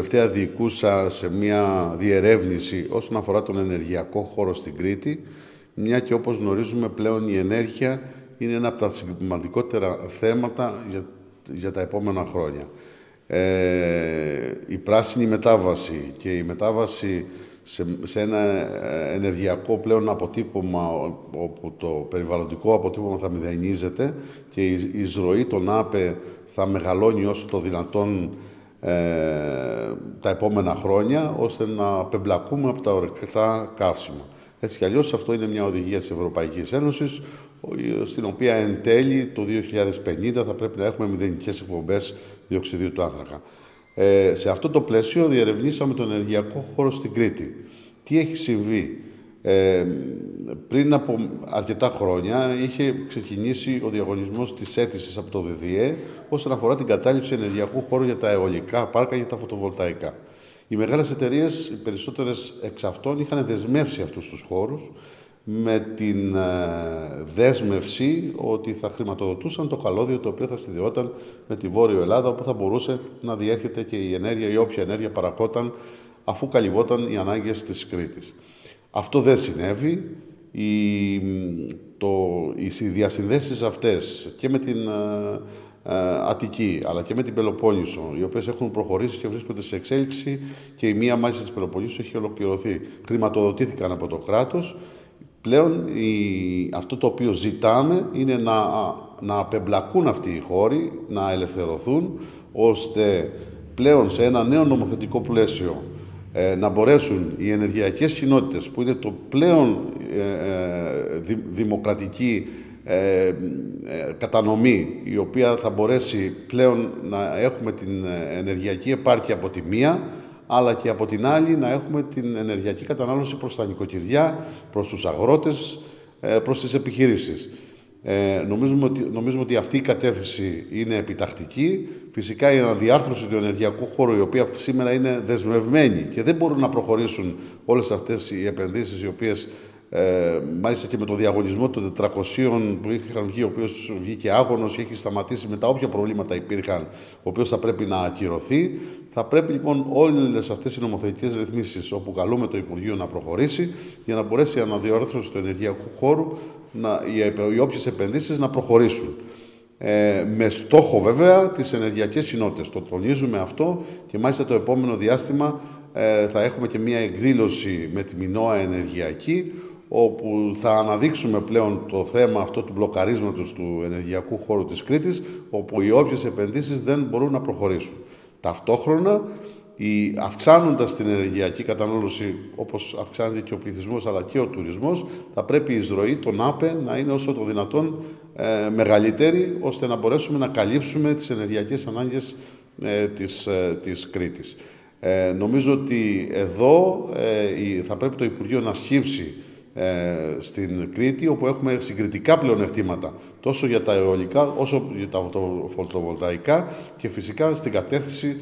τελευταία διοικούσα σε μια διερεύνηση όσον αφορά τον ενεργειακό χώρο στην Κρήτη, μια και όπως γνωρίζουμε πλέον η ενέργεια είναι ένα από τα σημαντικότερα θέματα για τα επόμενα χρόνια. Η πράσινη μετάβαση και η μετάβαση σε ένα ενεργειακό πλέον αποτύπωμα όπου το περιβαλλοντικό αποτύπωμα θα μηδενίζεται και η εισρωή των ΑΠΕ θα μεγαλώνει όσο το δυνατόν τα επόμενα χρόνια, ώστε να απεμπλακούμε από τα ορυκτά καύσιμα. Έτσι κι αλλιώς αυτό είναι μια οδηγία της Ευρωπαϊκής Ένωσης, στην οποία εν τέλει το 2050 θα πρέπει να έχουμε μηδενικές εκπομπές διοξιδίου του άνθρακα. Σε αυτό το πλαίσιο διερευνήσαμε τον ενεργειακό χώρο στην Κρήτη. Τι έχει συμβεί? Πριν από αρκετά χρόνια είχε ξεκινήσει ο διαγωνισμός της αίτησης από το ΔΔΕ όσον αφορά την κατάληψη ενεργειακού χώρου για τα αιωλικά πάρκα, για τα φωτοβολταϊκά. Οι μεγάλες εταιρείες, οι περισσότερες εξ αυτών, είχαν δεσμεύσει αυτούς τους χώρους με την δέσμευση ότι θα χρηματοδοτούσαν το καλώδιο το οποίο θα συνδεόταν με τη Βόρειο Ελλάδα, όπου θα μπορούσε να διέρχεται και η ενέργεια ή όποια ενέργεια παρακόταν αφού καλυβόταν οι ανάγκες της Κρήτης. Αυτό δεν συνέβη. Οι διασυνδέσεις αυτές και με την Αττική αλλά και με την Πελοπόννησο, οι οποίες έχουν προχωρήσει και βρίσκονται σε εξέλιξη, και η μία μάλιστα της Πελοποννήσου έχει ολοκληρωθεί, χρηματοδοτήθηκαν από το κράτος. Πλέον αυτό το οποίο ζητάμε είναι να απεμπλακούν αυτοί οι χώροι, να ελευθερωθούν, ώστε πλέον σε ένα νέο νομοθετικό πλαίσιο να μπορέσουν οι ενεργειακές κοινότητες, που είναι το πλέον δημοκρατική κατανομή, η οποία θα μπορέσει πλέον να έχουμε την ενεργειακή επάρκεια από τη μία, αλλά και από την άλλη να έχουμε την ενεργειακή κατανάλωση προς τα νοικοκυριά, προς τους αγρότες, προς τις επιχειρήσεις. Νομίζουμε ότι αυτή η κατεύθυνση είναι επιτακτική. Φυσικά η αναδιάρθρωση του ενεργειακού χώρου, η οποία σήμερα είναι δεσμευμένη και δεν μπορούν να προχωρήσουν όλες αυτές οι επενδύσεις, οι οποίες μάλιστα και με το διαγωνισμό των 400 που είχαν βγει, ο οποίος βγήκε άγωνος και έχει σταματήσει μετά όποια προβλήματα υπήρχαν, ο οποίος θα πρέπει να ακυρωθεί. Θα πρέπει λοιπόν όλες αυτές οι νομοθετικές ρυθμίσεις, όπου καλούμε το Υπουργείο να προχωρήσει, για να μπορέσει η αναδιάρθρωση του ενεργειακού χώρου, οι όποιες επενδύσεις να προχωρήσουν. Με στόχο βέβαια τις ενεργειακές κοινότητες. Το τονίζουμε αυτό, και μάλιστα το επόμενο διάστημα θα έχουμε και μία εκδήλωση με τη Μινώα Ενεργειακή, όπου θα αναδείξουμε πλέον το θέμα αυτό του μπλοκαρίσματος του ενεργειακού χώρου της Κρήτης, όπου οι όποιες επενδύσεις δεν μπορούν να προχωρήσουν. Ταυτόχρονα, αυξάνοντας την ενεργειακή κατανάλωση, όπως αυξάνεται και ο πληθυσμός αλλά και ο τουρισμός, θα πρέπει η εισρωή των ΑΠΕ να είναι όσο το δυνατόν μεγαλύτερη, ώστε να μπορέσουμε να καλύψουμε τις ενεργειακές ανάγκες της Κρήτης. Νομίζω ότι εδώ θα πρέπει το Υπουργείο να σκύψει στην Κρήτη, όπου έχουμε συγκριτικά πλεονεκτήματα τόσο για τα αιωλικά όσο για τα φωτοβολταϊκά, και φυσικά στην κατεύθυνση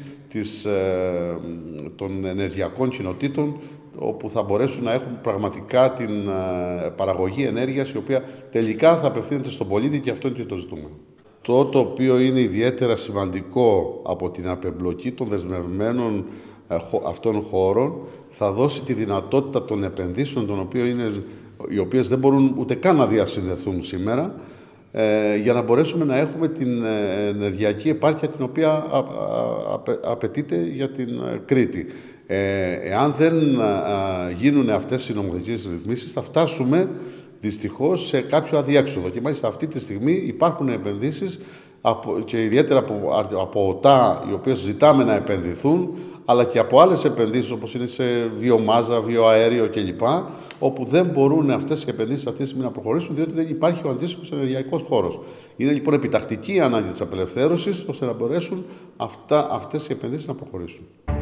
των ενεργειακών κοινοτήτων, όπου θα μπορέσουν να έχουν πραγματικά την παραγωγή ενέργειας, η οποία τελικά θα απευθύνεται στον πολίτη, και αυτό είναι και το ζητούμενο. Το οποίο είναι ιδιαίτερα σημαντικό από την απεμπλοκή των δεσμευμένων αυτών χώρων, θα δώσει τη δυνατότητα των επενδύσεων, οι οποίες δεν μπορούν ούτε καν να διασυνδεθούν σήμερα, για να μπορέσουμε να έχουμε την ενεργειακή επάρκεια την οποία απαιτείται για την Κρήτη. Εάν δεν γίνουν αυτές οι νομοθετικές ρυθμίσεις, θα φτάσουμε δυστυχώς σε κάποιο αδιέξοδο. Και μάλιστα αυτή τη στιγμή υπάρχουν επενδύσεις, και ιδιαίτερα από ΟΤΑ, οι οποίες ζητάμε να επενδυθούν, αλλά και από άλλες επενδύσεις, όπως είναι σε βιομάζα, βιοαέριο κλπ., όπου δεν μπορούν αυτές οι επενδύσεις αυτή τη στιγμή να προχωρήσουν, διότι δεν υπάρχει ο αντίστοιχος ενεργειακός χώρος. Είναι λοιπόν επιτακτική η ανάγκη της απελευθέρωσης, ώστε να μπορέσουν αυτές οι επενδύσεις να προχωρήσουν.